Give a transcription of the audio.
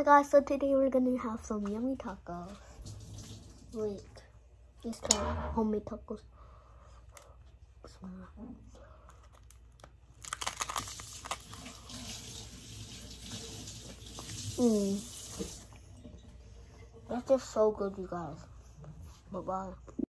Alright guys, so today we're gonna have some yummy tacos. Wait, let's try homemade tacos. That's just so good, you guys. Bye-bye.